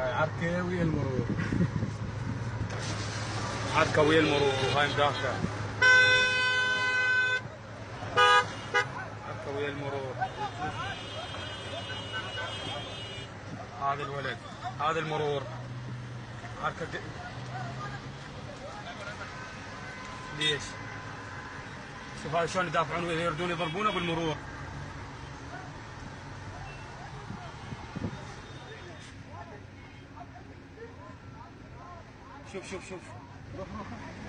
عركة ويا المرور. عركة ويا المرور وهاي مدافع. عركة ويا المرور. هذا الولد، هذا المرور. عركة ليش؟ شوف هذا شلون يدافعون ويردون يضربونه بالمرور. شوف شوف شوف. روح روح.